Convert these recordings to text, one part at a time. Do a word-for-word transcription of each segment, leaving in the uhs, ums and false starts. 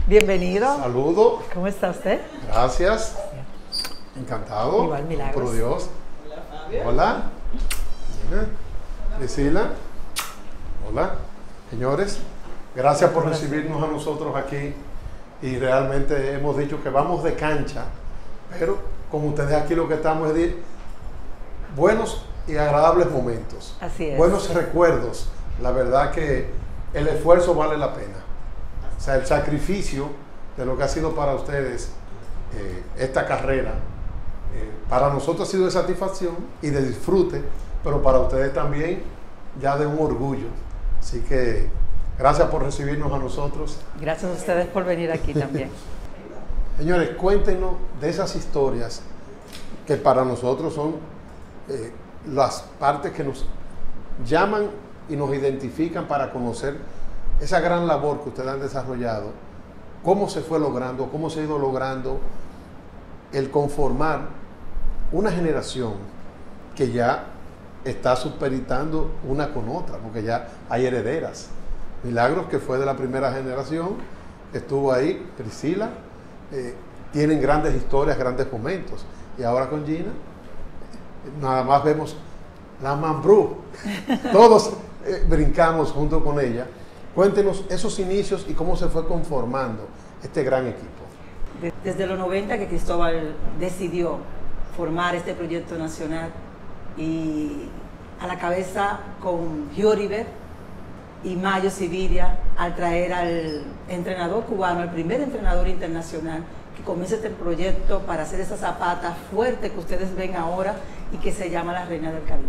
Bienvenido. Saludo. ¿Cómo está usted? Gracias. Encantado. Igual, Milagros. Por Dios. Hola. Hola. Priscila. Hola. Señores, gracias por recibirnos a nosotros aquí. Y realmente hemos dicho que vamos de cancha, pero con ustedes aquí lo que estamos es de buenos y agradables momentos. Así es. Buenos recuerdos. La verdad que el esfuerzo vale la pena. O sea, el sacrificio de lo que ha sido para ustedes eh, esta carrera, eh, para nosotros ha sido de satisfacción y de disfrute, pero para ustedes también ya de un orgullo. Así que gracias por recibirnos a nosotros. Gracias a ustedes por venir aquí también. Señores, cuéntenos de esas historias que para nosotros son eh, las partes que nos llaman y nos identifican para conocer esa gran labor que ustedes han desarrollado, cómo se fue logrando, cómo se ha ido logrando el conformar una generación que ya está superitando una con otra, porque ya hay herederas. Milagros, que fue de la primera generación, estuvo ahí, Priscila, eh, tienen grandes historias, grandes momentos. Y ahora con Gina, nada más vemos la Mambrú. Todos eh, brincamos junto con ella. Cuéntenos esos inicios y cómo se fue conformando este gran equipo. Desde los noventa que Cristóbal decidió formar este proyecto nacional y a la cabeza con Gioriber y Mayo Siviria al traer al entrenador cubano, el primer entrenador internacional que comienza este proyecto para hacer esa zapata fuerte que ustedes ven ahora y que se llama la Reina del Caribe.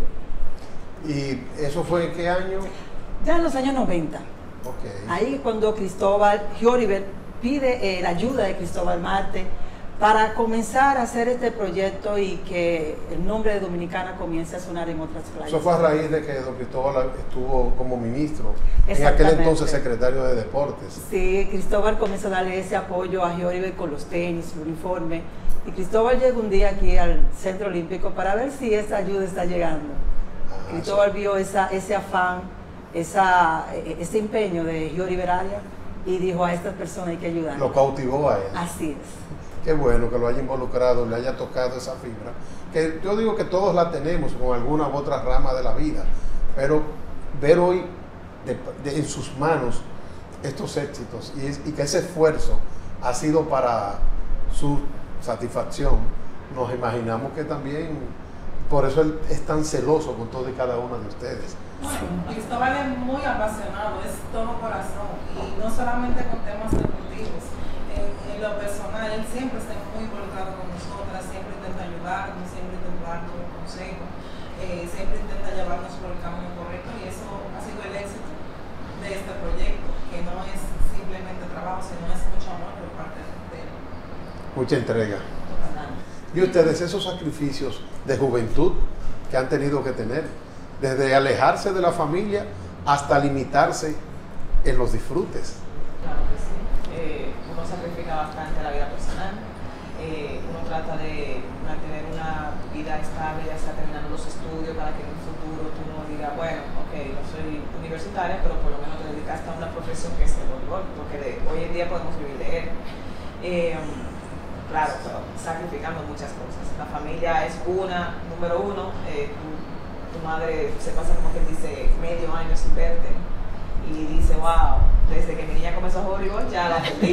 ¿Y eso fue en qué año? Ya en los años noventa. Okay. Ahí cuando Cristóbal, Gioriber pide eh, la ayuda de Cristóbal Marte para comenzar a hacer este proyecto y que el nombre de Dominicana comience a sonar en otras playas. Eso fue a raíz de que don Cristóbal estuvo como ministro, en aquel entonces secretario de Deportes. Sí, Cristóbal comenzó a darle ese apoyo a Gioriber con los tenis, el uniforme, y Cristóbal llegó un día aquí al Centro Olímpico para ver si esa ayuda está llegando. Ah, Cristóbal sí. vio esa, ese afán, esa, ese empeño de Gioriber Arias y dijo: a estas personas hay que ayudar. Lo cautivó a él. Así es. Qué bueno que lo haya involucrado, le haya tocado esa fibra. Que yo digo que todos la tenemos con alguna u otra rama de la vida, pero ver hoy de, de, en sus manos estos éxitos y, es, y que ese esfuerzo ha sido para su satisfacción, nos imaginamos que también, por eso él es tan celoso con todo y cada uno de ustedes. Bueno, Cristóbal es muy apasionado, es todo corazón, y no solamente con temas deportivos. En, en lo personal, él siempre está muy involucrado con nosotras, siempre intenta ayudarnos, siempre intenta darnos un consejo, eh, siempre intenta llevarnos por el camino correcto, y eso ha sido el éxito de este proyecto, que no es simplemente trabajo, sino es mucho amor por parte de él. Mucha entrega. Y ustedes, esos sacrificios de juventud que han tenido que tener, desde alejarse de la familia hasta limitarse en los disfrutes. Claro que sí. Eh, uno sacrifica bastante la vida personal. Eh, uno trata de mantener una vida estable, ya sea terminando los estudios, para que en un futuro tú no digas: bueno, ok, no soy universitaria, pero por lo menos te dedicaste a una profesión que es el voleibol, porque de, hoy en día podemos vivir de él. Eh, claro, pero sacrificando muchas cosas. La familia es una, número uno. Eh, tú, tu madre se pasa, como que dice, medio año sin verte y dice: wow, desde que mi niña comenzó a jugar voleibol ya la perdí.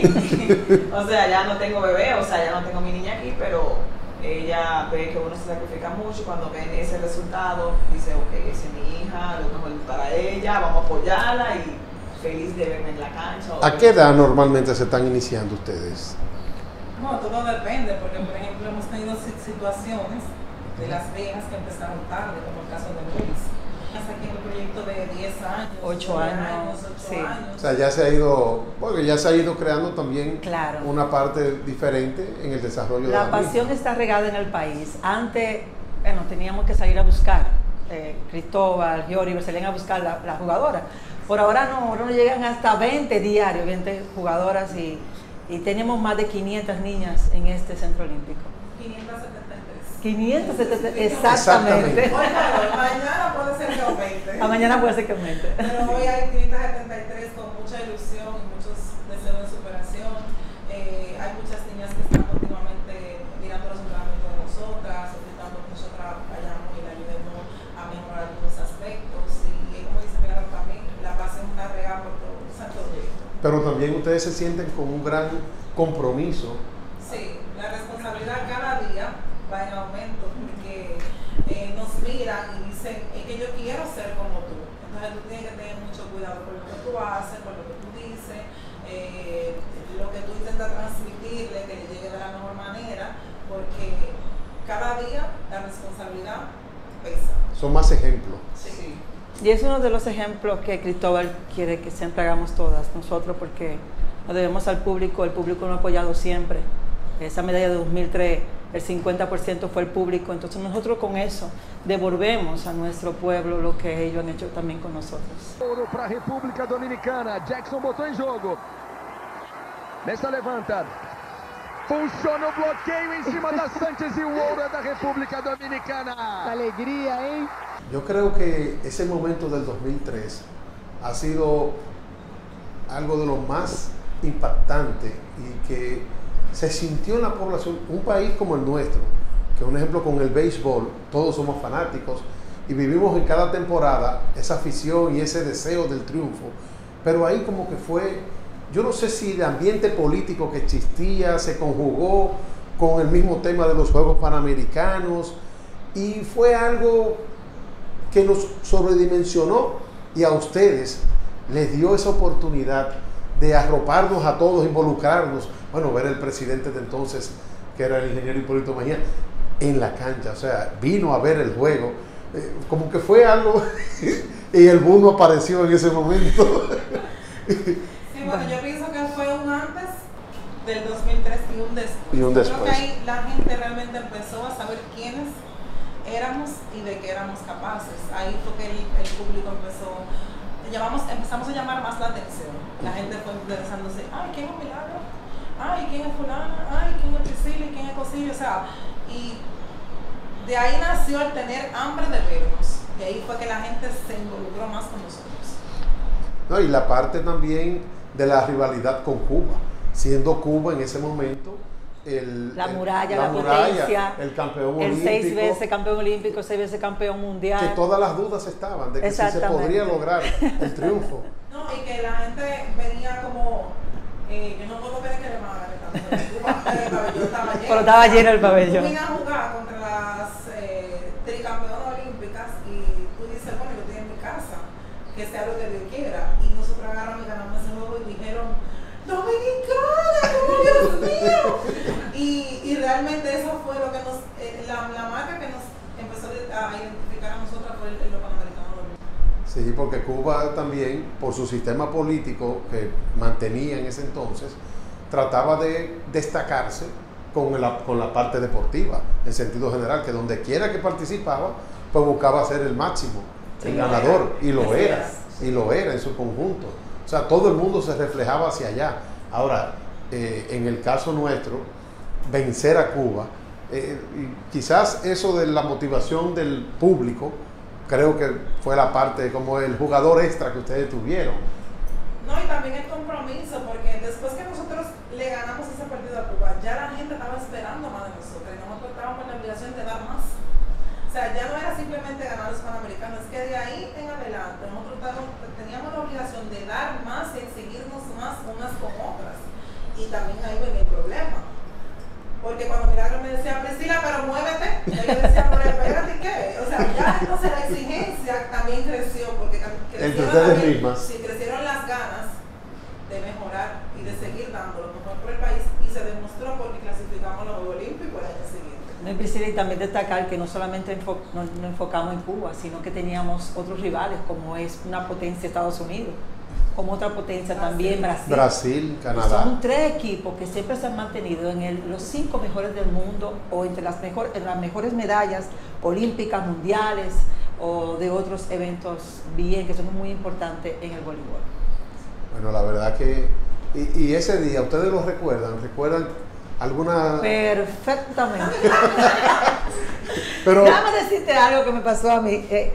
O sea, ya no tengo bebé, o sea, ya no tengo mi niña aquí, pero ella ve que uno se sacrifica mucho, y cuando ven ese resultado dice: ok, esa es mi hija, lo mejor para ella, vamos a apoyarla, y feliz de verme en la cancha. ¿A qué edad normalmente se están iniciando ustedes? No, todo depende, porque por ejemplo hemos tenido situaciones de las viejas que empezaron tarde, como el caso de Luis. Hasta aquí en el proyecto de diez años, ocho años, ocho sí. años. O sea, ya se ha ido, porque ya se ha ido creando también claro. una parte diferente en el desarrollo la de la pasión misma. Está regada en el país. Antes, bueno, teníamos que salir a buscar. Eh, Cristóbal, Gioriber salían a buscar la, la jugadora. Por ahora no, ahora no llegan hasta veinte diarios, veinte jugadoras, y, y tenemos más de quinientas niñas en este Centro Olímpico. quinientas setenta y tres. quinientos setenta, exactamente. Bueno, mañana puede ser que aumente. aumente. A mañana puede ser que aumente. Pero hoy hay quinientos setenta y tres con mucha ilusión y muchos deseos de superación. Eh, hay muchas niñas que están continuamente mirando los entrenamientos de nosotras, solicitando que nosotras vayamos y le ayudemos a mejorar algunos aspectos. Y como dice Milagro también, la paz es una regada por todo Santo Domingo. Pero también ustedes se sienten con un gran compromiso. Sí, la responsabilidad cada día va en aumento porque eh, nos miran y dicen, es que yo quiero ser como tú. Entonces tú tienes que tener mucho cuidado por lo que tú haces, por lo que tú dices, eh, lo que tú intentas transmitirle, que le llegue de la mejor manera, porque cada día la responsabilidad pesa. Son más ejemplos. Sí. Y es uno de los ejemplos que Cristóbal quiere que siempre hagamos todas nosotros, porque nos debemos al público, el público nos ha apoyado siempre. Esa medalla de dos mil tres, el cincuenta por ciento fue el público, entonces nosotros con eso devolvemos a nuestro pueblo lo que ellos han hecho también con nosotros. Ouro para a República Dominicana, Jackson botou em jogo. Nessa levanta. Funciona o bloqueio em cima da Sánchez e o ouro é da República Dominicana. Alegria, hein? Yo creo que ese momento del dos mil tres ha sido algo de lo más impactante y que se sintió en la población. Un país como el nuestro, que un ejemplo con el béisbol, todos somos fanáticos y vivimos en cada temporada esa afición y ese deseo del triunfo, pero ahí como que fue, yo no sé si el ambiente político que existía se conjugó con el mismo tema de los Juegos Panamericanos y fue algo que nos sobredimensionó y a ustedes les dio esa oportunidad de arroparnos a todos, involucrarnos. Bueno, ver el presidente de entonces, que era el ingeniero Hipólito Mejía, en la cancha, o sea, vino a ver el juego, eh, como que fue algo, y el mundo apareció en ese momento. Sí, bueno, yo pienso que fue un antes del dos mil tres y un después. Y un después. Creo que ahí la gente realmente empezó a saber quiénes éramos y de qué éramos capaces. Ahí fue que el, el público empezó, llamamos, empezamos a llamar más la atención. La gente fue interesándose, ay, ¿quién es Milagro? Ay, ¿quién es fulana? Ay, ¿quién es Priscila? ¿Quién es Cosillo? O sea, y de ahí nació el tener hambre de vernos. Y ahí fue que la gente se involucró más con nosotros. No, y la parte también de la rivalidad con Cuba, siendo Cuba en ese momento el, la el, muralla, la, la muralla, potencia, el campeón el olímpico, seis veces campeón olímpico, seis veces campeón mundial. que todas las dudas estaban de que si se podría lograr el triunfo. No, y que la gente venía como, eh, yo no puedo creer que le van a ganar tanto. El pabellón estaba lleno. Pero estaba lleno el pabellón. Tú vienes a jugar contra las eh, tricampeonas olímpicas y tú dices, bueno, yo estoy en mi casa, que sea lo que Dios quiera. Y nosotros agarramos y ganamos ese juego y dijeron, ¡Dominicana! ¡Dios mío! Y, y realmente eso fue lo que nos, eh, la, la marca que nos empezó a identificar a nosotros fue el, el Panamericano. Sí, porque Cuba también, por su sistema político que mantenía en ese entonces, trataba de destacarse con la, con la parte deportiva, en sentido general, que donde quiera que participaba, pues buscaba ser el máximo, sí, el ganador, y lo era, y lo era en su conjunto. O sea, todo el mundo se reflejaba hacia allá. Ahora, eh, en el caso nuestro, vencer a Cuba, eh, y quizás eso de la motivación del público, creo que fue la parte como el jugador extra que ustedes tuvieron. No, y también el compromiso, porque después que nosotros le ganamos ese partido a Cuba, ya la gente estaba esperando más de nosotros y nosotros estábamos en la obligación de dar más. O sea, ya no era simplemente ganar los Panamericanos, es que de ahí en adelante nosotros teníamos la obligación de dar más y exigirnos más unas con otras. Y también ahí viene el problema. Porque cuando Milagro me decía, Priscila, pero muévete, y yo decía, pero espérate, ¿qué? O sea, ya entonces la exigencia también creció, porque entre ustedes mismas. Sí, crecieron las ganas de mejorar y de seguir dando lo mejor por el país, y se demostró porque clasificamos los Juegos Olímpicos el año siguiente. No, y Priscila, y también destacar que no solamente enfo nos, nos enfocamos en Cuba, sino que teníamos otros rivales, como es una potencia Estados Unidos, como otra potencia Brasil. También Brasil. Brasil, Canadá. Son tres equipos que siempre se han mantenido en el, los cinco mejores del mundo o entre las, mejor, en las mejores medallas olímpicas, mundiales o de otros eventos bien, que son muy importantes en el voleibol. Bueno, la verdad que, y, y ese día, ¿ustedes lo recuerdan? ¿Recuerdan alguna...? Perfectamente. Pero, déjame decirte algo que me pasó a mí. Eh,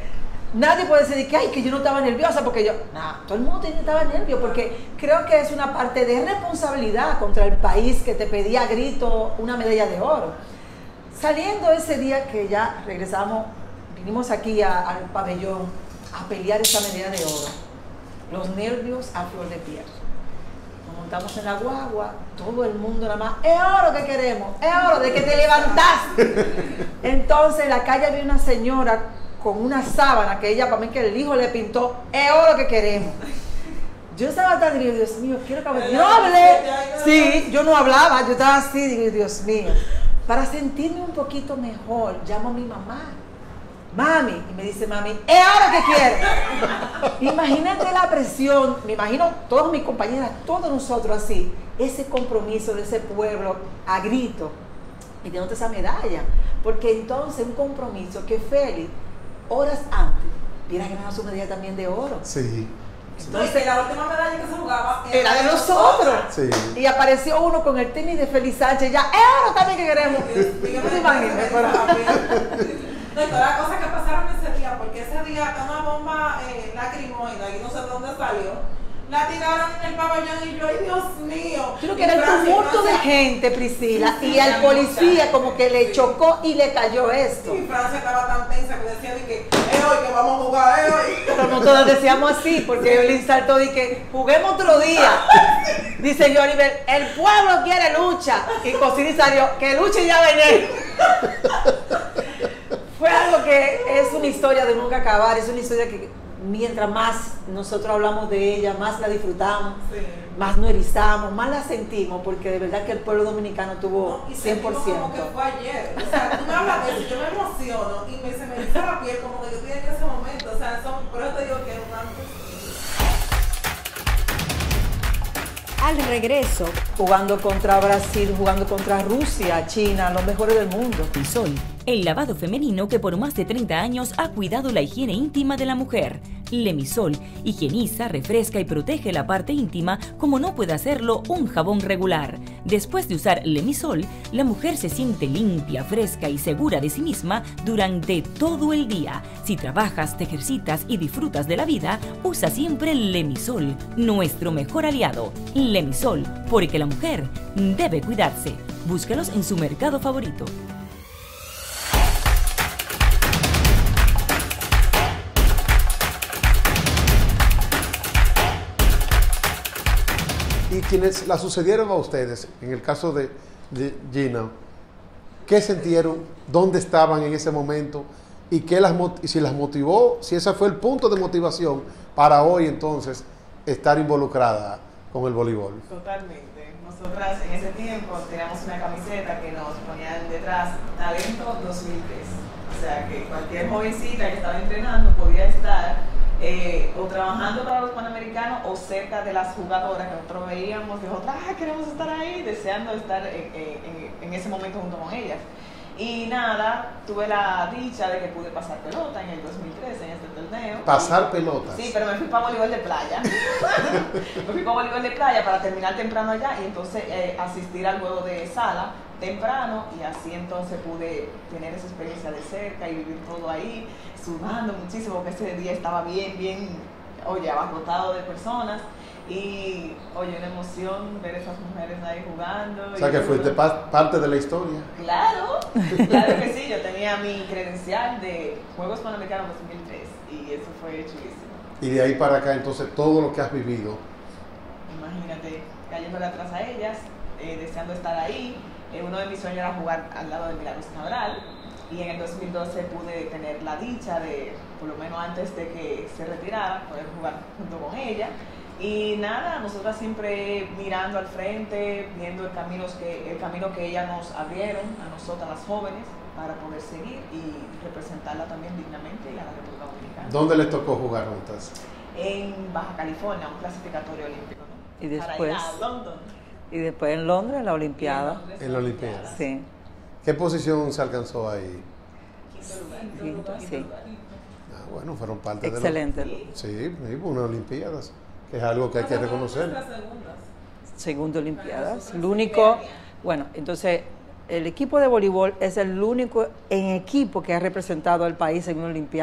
Nadie puede decir que, ay, que yo no estaba nerviosa porque yo, no, todo el mundo tenía, estaba nervioso porque creo que es una parte de responsabilidad contra el país que te pedía a grito una medalla de oro. Saliendo ese día que ya regresamos, vinimos aquí a, al pabellón a pelear esa medalla de oro, los nervios a flor de piel. Nos montamos en la guagua, todo el mundo nada más, es oro que queremos, es oro de que te levantaste. Entonces en la calle había una señora con una sábana que ella, para mí que el hijo le pintó, es oro que queremos. Yo estaba tan, digo, Dios mío, quiero que hable. Yo no hablé, sí, yo no hablaba, yo estaba así, digo, Dios mío. Para sentirme un poquito mejor, llamo a mi mamá. Mami, y me dice mami, es ahora que quiero. Imagínate la presión, me imagino todas mis compañeras, todos nosotros así, ese compromiso de ese pueblo a grito, y teniendo esa medalla, porque entonces un compromiso que Félix, horas antes, hubiera ganado su medalla también de oro. Sí. Entonces, la última medalla que se jugaba era de nosotros. Sí. Y apareció uno con el tenis de Félix Sánchez, ya, es ahora también que queremos. ¿No te imaginas? No, y todas las cosas que pasaron ese día, porque ese día una bomba eh, lacrimoide, y no sé de dónde salió, la tiraron en el pabellón y yo, ay Dios mío. Creo que era el tumulto de gente, Priscila, y al policía como que le chocó y le cayó esto. Y Francia estaba tan tensa que decía de que es hoy que vamos a jugar, es hoy. Pero no todos decíamos así, porque él insaltó de que juguemos otro día. Dice Yoribel, el pueblo quiere lucha. Y Cosini salió, que luche ya venir. Fue algo que es una historia de nunca acabar, es una historia que mientras más nosotros hablamos de ella, más la disfrutamos, sí. Más nos erizamos, más la sentimos, porque de verdad que el pueblo dominicano tuvo no, y cien por ciento. Como que fue ayer, o sea, tú me hablas de eso, yo me emociono y me, se me eriza la piel como que yo estoy en ese momento, o sea, son, por eso te digo que es un antes. Al regreso, jugando contra Brasil, jugando contra Rusia, China, los mejores del mundo. Lemisol, el lavado femenino que por más de treinta años ha cuidado la higiene íntima de la mujer. Lemisol higieniza, refresca y protege la parte íntima como no puede hacerlo un jabón regular. Después de usar Lemisol, la mujer se siente limpia, fresca y segura de sí misma durante todo el día. Si trabajas, te ejercitas y disfrutas de la vida, usa siempre Lemisol, nuestro mejor aliado. Lemisol, porque la mujer debe cuidarse. Búscalos en su mercado favorito. Y quienes la sucedieron a ustedes, en el caso de, de Gina, ¿qué sintieron? ¿Dónde estaban en ese momento? ¿Y qué las, si las motivó? Si ese fue el punto de motivación para hoy entonces estar involucrada con el voleibol. Totalmente. Nosotras en ese tiempo teníamos una camiseta que nos ponían detrás Talento dos mil tres. O sea que cualquier jovencita que estaba entrenando podía estar Eh, o trabajando para los Panamericanos o cerca de las jugadoras que nosotros veíamos, que nosotros ah, queremos estar ahí, deseando estar en, en, en ese momento junto con ellas. Y nada, tuve la dicha de que pude pasar pelota en el dos mil tres en este torneo. ¿Pasar y, pelotas? Sí, pero me fui para voleibol de playa. me fui para voleibol de playa para terminar temprano allá y entonces eh, asistir al juego de sala temprano, y así entonces pude tener esa experiencia de cerca y vivir todo ahí, sudando muchísimo, porque ese día estaba bien, bien, oye, abarrotado de personas. Y, oye, una emoción ver esas mujeres ahí jugando. O sea, que fuiste pa parte de la historia. Claro, claro que sí. Yo tenía mi credencial de Juegos Panamericanos dos mil tres y eso fue chulísimo. Y de ahí para acá, entonces, todo lo que has vivido. Imagínate, cayéndole atrás a ellas, eh, deseando estar ahí. Eh, uno de mis sueños era jugar al lado de Milagros Cabral. Y en el dos mil doce pude tener la dicha de, por lo menos antes de que se retirara, poder jugar junto con ella. Y nada, nosotras siempre mirando al frente, viendo el camino que, el camino que ellas nos abrieron a nosotras las jóvenes para poder seguir y representarla también dignamente a la República Dominicana. ¿Dónde les tocó jugar juntas? En Baja California, un clasificatorio olímpico, ¿no? Y después, para ir a London. Y después en Londres, la Olimpiada. En, Londres, en la Olimpiada. Sí. ¿Qué posición se alcanzó ahí? Quinto lugar. Quinto, sí. Ah, bueno, fueron parte Excelente. de la... Sí, sí, unas Olimpiadas, que es algo que hay que reconocer. Segunda Olimpiadas. El único, bueno, entonces el equipo de voleibol es el único en equipo que ha representado al país en una Olimpiada.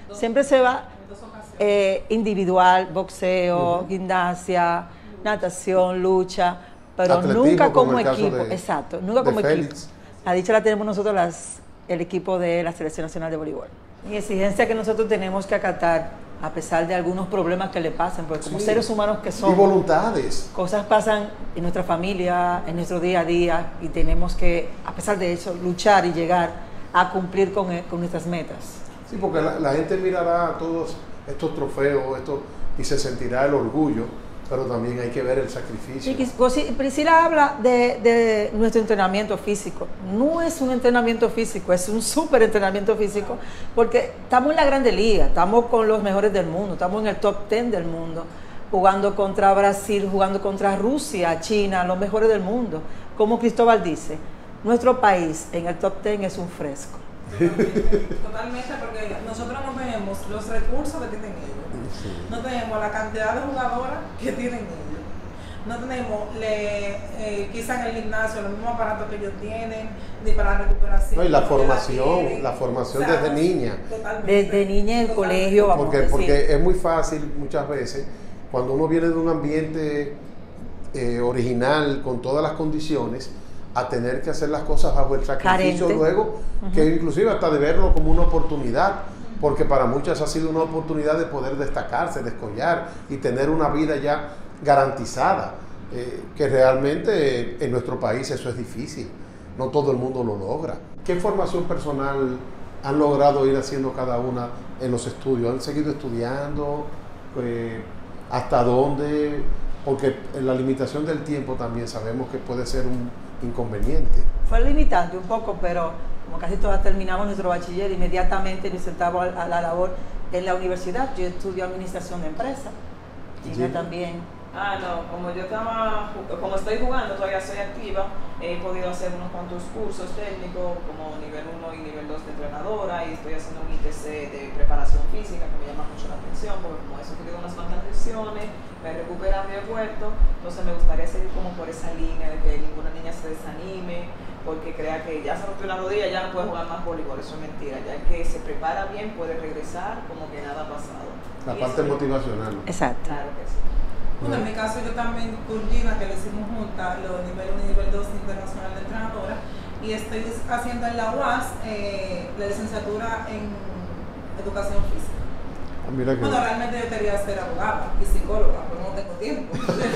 siempre se va En dos ocasiones. eh, individual, boxeo, Ujú. gimnasia, natación, lucha, pero Atletismo, nunca como como el caso equipo. de- Exacto, nunca de como equipo. Félix. La dicha la tenemos nosotros, las, el equipo de la Selección Nacional de Voleibol. Y exigencia que nosotros tenemos que acatar, a pesar de algunos problemas que le pasen, porque como Sí. seres humanos que Y somos, voluntades. cosas pasan en nuestra familia, en nuestro día a día, y tenemos que, a pesar de eso, luchar y llegar a cumplir con, eh, con nuestras metas. Sí, porque la, la gente mirará todos estos trofeos esto, y se sentirá el orgullo, pero también hay que ver el sacrificio. Sí, quis- pues sí, Priscila habla de, de nuestro entrenamiento físico. No es un entrenamiento físico, es un súper entrenamiento físico, porque estamos en la Grande Liga, estamos con los mejores del mundo, estamos en el top ten del mundo, jugando contra Brasil, jugando contra Rusia, China, los mejores del mundo. Como Cristóbal dice, nuestro país en el top ten es un fresco. Totalmente, totalmente, porque nosotros no tenemos los recursos que tienen ellos. Sí. No tenemos la cantidad de jugadoras que tienen ellos. No tenemos le, eh, quizá en el gimnasio los mismos aparatos que ellos tienen, ni para recuperación. No, y la ni para formación, tienen. la formación O sea, desde niña. totalmente, Desde niña en el totalmente. colegio, vamos Porque, a decir. porque es muy fácil muchas veces, cuando uno viene de un ambiente eh, original, con todas las condiciones, a tener que hacer las cosas bajo el sacrificio Carente. luego, que inclusive hasta de verlo como una oportunidad, porque para muchas ha sido una oportunidad de poder destacarse, de escollar y tener una vida ya garantizada, eh, que realmente eh, en nuestro país eso es difícil, no todo el mundo lo logra. ¿Qué formación personal han logrado ir haciendo cada una en los estudios? ¿Han seguido estudiando? Eh, ¿Hasta dónde? Porque en la limitación del tiempo también sabemos que puede ser un inconveniente. Fue limitante un poco, pero como casi todas terminamos nuestro bachiller, inmediatamente nos sentamos a, a la labor en la universidad. Yo estudio administración de empresas, Gina Sí. también. Ah, no, como yo estaba, como estoy jugando, todavía soy activa, he podido hacer unos cuantos cursos técnicos como nivel uno y nivel dos de entrenadora, y estoy haciendo un I T C de preparación física que me llama mucho la atención, porque como he sufrido unas cuantas lesiones, me he recuperado y he vuelto, entonces me gustaría seguir como por esa línea de que ninguna niña se desanime, porque crea que ya se rompió una rodilla, ya no puede jugar más voleibol. Eso es mentira, ya que se prepara bien puede regresar como que nada ha pasado. La Y parte eso- motivacional. Exacto. Claro que sí. Bueno, en mi caso yo también con Gina, que lo hicimos juntas, lo de nivel uno y nivel dos internacional de entrenadora, y estoy haciendo en la U A S eh, la licenciatura en educación física. Ah, mira que- Bueno, realmente yo quería ser abogada y psicóloga, pero no tengo tiempo.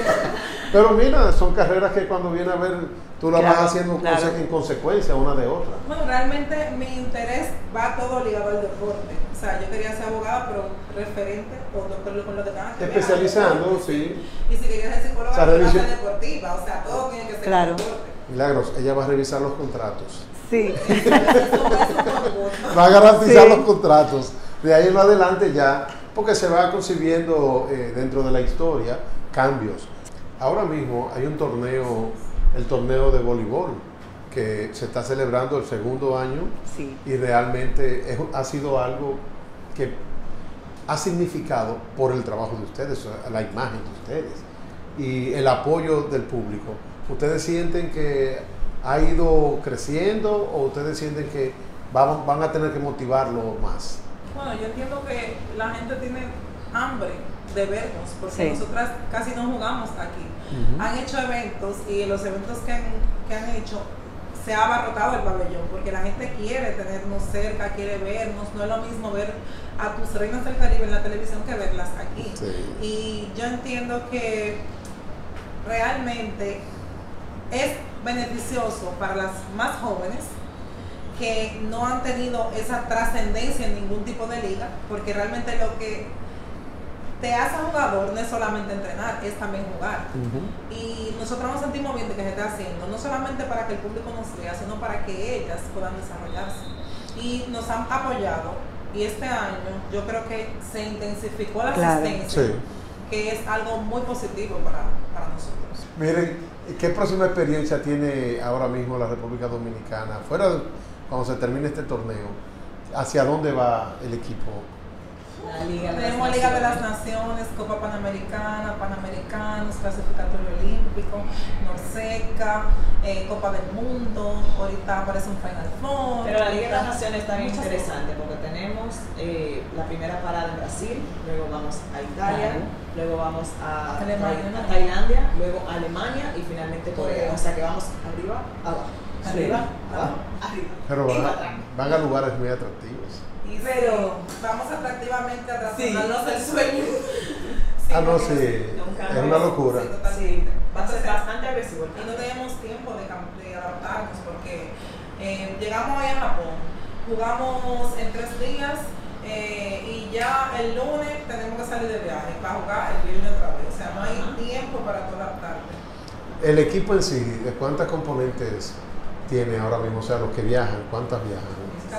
Pero mira, son carreras que cuando viene a ver, tú las Claro, vas haciendo claro. conse- en consecuencia una de otra. Bueno, realmente mi interés va todo ligado al deporte. O sea, yo quería ser abogada, pero referente con lo, con lo, con lo que tenga que ver. Especializando, al deporte. sí. Y si quería ser psicóloga, O sea, pues, revisión- clase deportiva. O sea, todo tiene que ser Claro. deporte. Milagros, ella va a revisar los contratos. Sí. Eso, eso, eso, Va a garantizar Sí. los contratos. De ahí en adelante ya, porque se va concibiendo eh, dentro de la historia cambios. Ahora mismo hay un torneo, el torneo de voleibol, que se está celebrando el segundo año Sí. y realmente es- ha sido algo que ha significado por el trabajo de ustedes, la imagen de ustedes y el apoyo del público. ¿Ustedes sienten que ha ido creciendo o ustedes sienten que van, van a tener que motivarlo más? Bueno, yo entiendo que la gente tiene hambre de vernos, porque Sí. nosotras casi no jugamos aquí. Ujú. Han hecho eventos y los eventos que han, que han hecho se ha abarrotado el pabellón, porque la gente quiere tenernos cerca, quiere vernos. No es lo mismo ver a tus reinas del Caribe en la televisión que verlas aquí. Sí. Y yo entiendo que realmente es beneficioso para las más jóvenes que no han tenido esa trascendencia en ningún tipo de liga, porque realmente lo que te hace jugador no es solamente entrenar, es también jugar. Ujú. Y nosotros nos sentimos bien de que se esté haciendo, no solamente para que el público nos vea, sino para que ellas puedan desarrollarse. Y nos han apoyado, y este año yo creo que se intensificó la Claro. asistencia, Sí. que es algo muy positivo para, para nosotros. Miren, ¿qué próxima experiencia tiene ahora mismo la República Dominicana? Fuera de cuando se termine este torneo, ¿hacia dónde va el equipo? La Liga de Tenemos las Liga de las Naciones. Naciones, Copa Panamericana, Panamericanos, Clasificatorio Olímpico, Norseca, eh, Copa del Mundo, ahorita aparece un Final Four. Pero la Liga de las Naciones está bien Muchas interesante porque tenemos eh, la primera parada en Brasil, luego vamos a Italia, Claro. luego vamos a, Alemania. a Tailandia, luego a Alemania y finalmente Corea. Corea. O sea que vamos arriba, abajo, Sí. arriba, abajo, arriba. Pero y van para a, atrás. van a lugares muy atractivos. Y Pero- sí, vamos atractivamente a Sí. trastornarnos el sueño. Ah, no, porque sí, Nunca es una más. locura. Sí, totalmente. Sí, va a ser Entonces, bastante agresivo el y no cambio. teníamos tiempo de, cam- de adaptarnos porque eh, llegamos hoy a Japón, jugamos en tres días eh, y ya el lunes tenemos que salir de viaje para jugar el viernes otra vez. O sea, no hay Ajá. tiempo para tú adaptarte. El equipo en sí, ¿de cuántas componentes tiene ahora mismo? O sea, los que viajan, ¿cuántas viajan?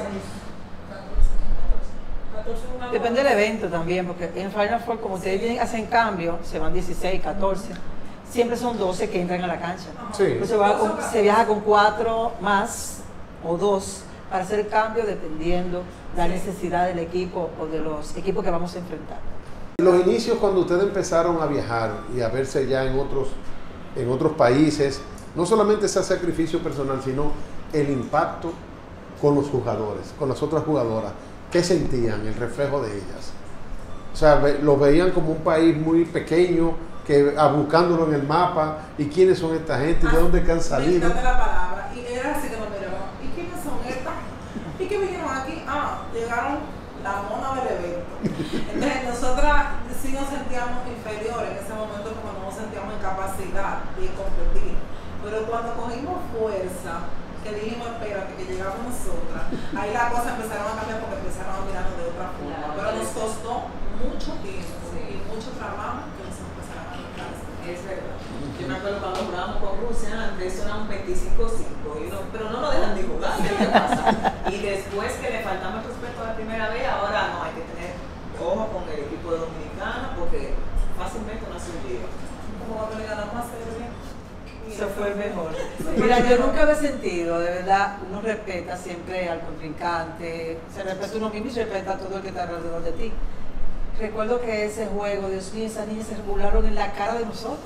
Depende del evento también, porque en Final Four, como ustedes vienen, hacen cambio, se van dieciséis, catorce, siempre son doce que entran a la cancha. Sí. Entonces se, va con- se viaja con cuatro más o dos para hacer cambio dependiendo la necesidad del equipo o de los equipos que vamos a enfrentar. Los inicios cuando ustedes empezaron a viajar y a verse ya en otros, en otros países, no solamente ese sacrificio personal, sino el impacto con los jugadores, con las otras jugadoras. ¿Qué sentían? El reflejo de ellas. O sea, ve- los veían como un país muy pequeño, que ah, buscándolo en el mapa, y quiénes son esta gente, y de dónde que han Me salido. encanta la palabra. Y era así que me miraban. ¿Y quiénes son estas? ¿Y qué vinieron aquí? Ah, llegaron la mona del evento. Entonces nosotras sí nos sentíamos inferiores en ese momento porque no nos sentíamos en capacidad de competir. Pero cuando cogimos fuerza, que dijimos, espérate, que llegamos nosotras, ahí las cosas empezaron a cambiar porque empezaron a mirarnos de otra forma. Claro. Pero nos costó mucho tiempo Sí. y mucho trabajo que nos empezaron a notar. Es verdad. Yo me acuerdo cuando jugábamos con Rusia, antes era un veinticinco cinco, y no- pero no nos dejan ni jugar, ¿qué le pasa? Y después que le faltamos respeto a la primera vez, ahora no, hay que tener ojo con el equipo de Dominicana porque fácilmente no hace un lío. Como cuando le ganamos a Serbia. Eso fue el mejor. Mira, yo nunca me he sentido, de verdad, uno respeta siempre al contrincante, se respeta uno mismo y se respeta a todo el que está alrededor de ti. Recuerdo que ese juego, Dios mío, esas niñas se regularon en la cara de nosotros.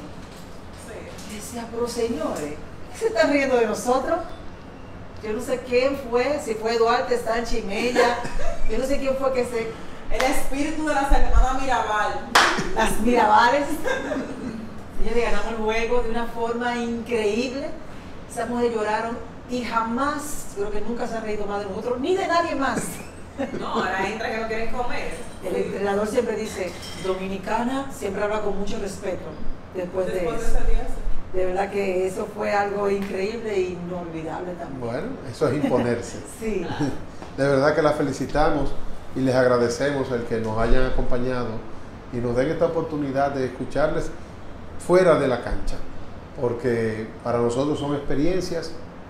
Sí. Decía, pero señores, ¿qué se están riendo de nosotros? Yo no sé quién fue, si fue Duarte, Sánchez y Mella, yo no sé quién fue que se... El espíritu de las hermanas Mirabal. Las Mirabales. Señores, ganamos el juego de una forma increíble. Esas mujeres lloraron y jamás, creo que nunca se han reído más de nosotros, ni de nadie más. No, ahora entra que no quieren comer. El entrenador siempre dice, Dominicana siempre habla con mucho respeto después de Después de eso. ese día. De verdad que eso fue algo increíble e inolvidable también. Bueno, eso es imponerse. Sí. De verdad que la felicitamos y les agradecemos el que nos hayan acompañado y nos den esta oportunidad de escucharles fuera de la cancha, porque para nosotros son experiencias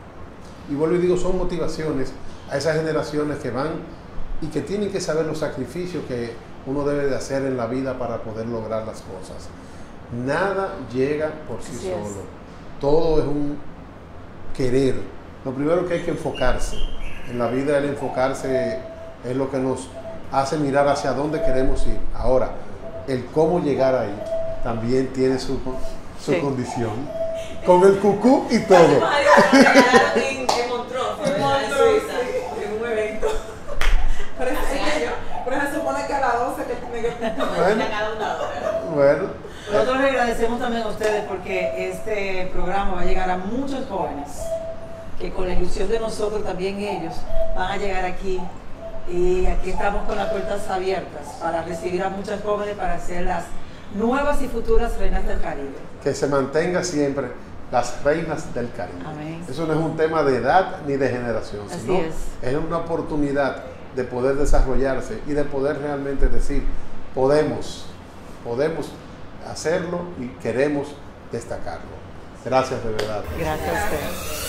y vuelvo y digo, son motivaciones a esas generaciones que van y que tienen que saber los sacrificios que uno debe de hacer en la vida para poder lograr las cosas. Nada llega por sí Así es. solo, todo es un querer. Lo primero que hay que enfocarse en la vida, el enfocarse es lo que nos hace mirar hacia dónde queremos ir. Ahora, el cómo llegar ahí también tiene su, su Sí. condición, con el cucú y todo. Mario, lo regalaron en, en Montreux, En en Montreux, Suiza, sí. en un evento. Pero, es- Hace es que- años. pero se supone que a las doce que tiene que Bueno. A cada una hora. Bueno, Nosotros les agradecemos también a ustedes porque este programa va a llegar a muchos jóvenes que con la ilusión de nosotros también ellos van a llegar aquí y aquí estamos con las puertas abiertas para recibir a muchos jóvenes para ser las nuevas y futuras reinas del Caribe. que se mantenga siempre las reinas del Caribe. Amén. Eso no es un tema de edad ni de generación, Así sino es. es una oportunidad de poder desarrollarse y de poder realmente decir, podemos, podemos hacerlo y queremos destacarlo. Gracias de verdad. Gracias a ustedes.